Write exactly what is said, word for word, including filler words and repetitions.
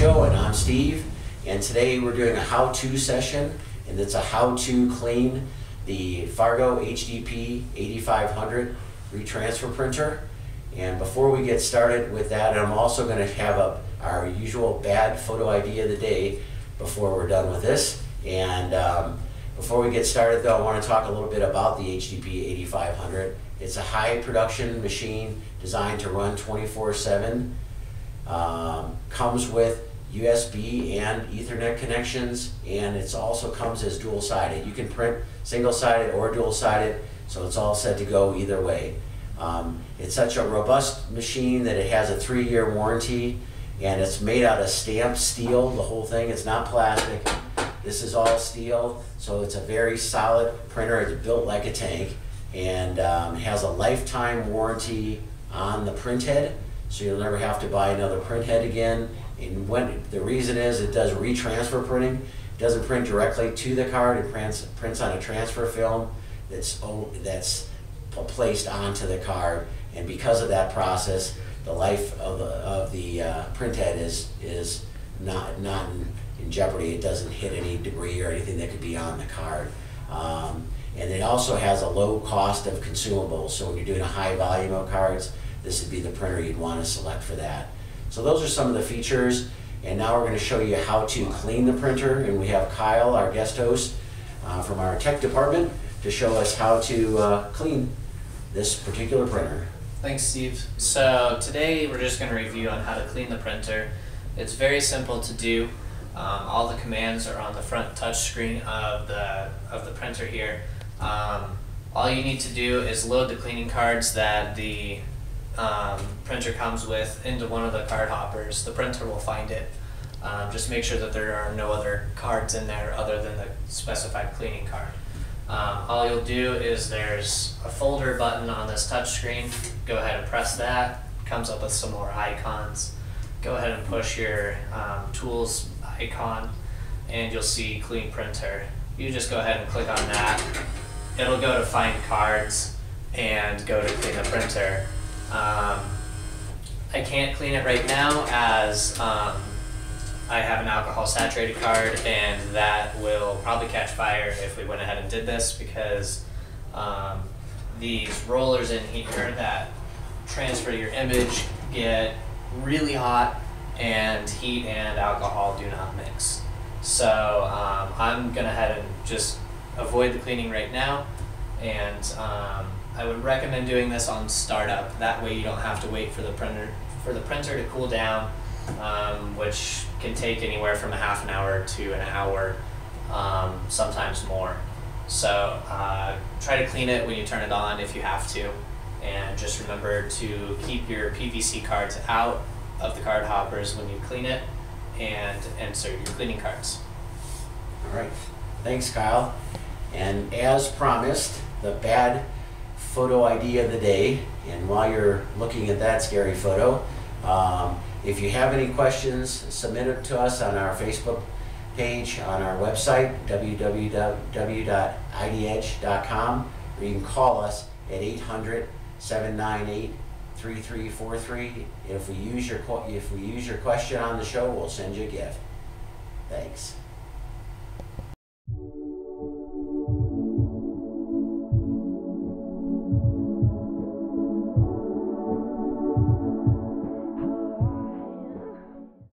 Joe and I'm Steve, and today we're doing a how-to session, and it's a how to clean the Fargo H D P eighty-five hundred retransfer printer. And before we get started with that, I'm also going to have a, our usual bad photo idea of the day before we're done with this. And um, before we get started though, I want to talk a little bit about the H D P eighty-five hundred. It's a high production machine designed to run twenty-four seven. Um, comes with U S B and Ethernet connections, and it also comes as dual-sided. You can print single-sided or dual-sided, so it's all set to go either way. Um, it's such a robust machine that it has a three-year warranty, and it's made out of stamped steel, the whole thing. It's not plastic. This is all steel, so it's a very solid printer. It's built like a tank, and um, has a lifetime warranty on the print head, so you'll never have to buy another print head again. And when the reason is it does retransfer printing. It doesn't print directly to the card. It prints prints on a transfer film that's that's placed onto the card, and because of that process, the life of the, of the uh, print head is is not not in, in jeopardy. It doesn't hit any debris or anything that could be on the card. Um, and it also has a low cost of consumables. So when you're doing a high volume of cards, this would be the printer you'd want to select for that. So those are some of the features, and now we're going to show you how to clean the printer, and we have Kyle, our guest host uh, from our tech department, to show us how to uh, clean this particular printer. Thanks, Steve. So today we're just going to review on how to clean the printer. It's very simple to do. Um, all the commands are on the front touch screen of the, of the printer here. Um, all you need to do is load the cleaning cards that the Um, printer comes with into one of the card hoppers. The printer will find it. Um, just make sure that there are no other cards in there other than the specified cleaning card. Um, all you'll do is there's a folder button on this touch screen. Go ahead and press that. Comes up with some more icons. Go ahead and push your um, tools icon, and you'll see clean printer. You just go ahead and click on that. It'll go to find cards and go to clean the printer. Um, I can't clean it right now as um, I have an alcohol saturated card, and that will probably catch fire if we went ahead and did this, because um, these rollers in here that transfer your image get really hot, and heat and alcohol do not mix. So um, I'm going to head and just avoid the cleaning right now, and um, I would recommend doing this on startup. That way you don't have to wait for the printer for the printer to cool down, um, which can take anywhere from a half an hour to an hour, um, sometimes more. So uh, try to clean it when you turn it on if you have to, and just remember to keep your P V C cards out of the card hoppers when you clean it, and insert your cleaning cards. All right, thanks, Kyle. And as promised, the bad photo idea of the day. And while you're looking at that scary photo, um, if you have any questions, submit it to us on our Facebook page, on our website, w w w dot i d edge dot com, or you can call us at eight hundred, seven nine eight, three three four three. If we use your if we use your question on the show, we'll send you a gift.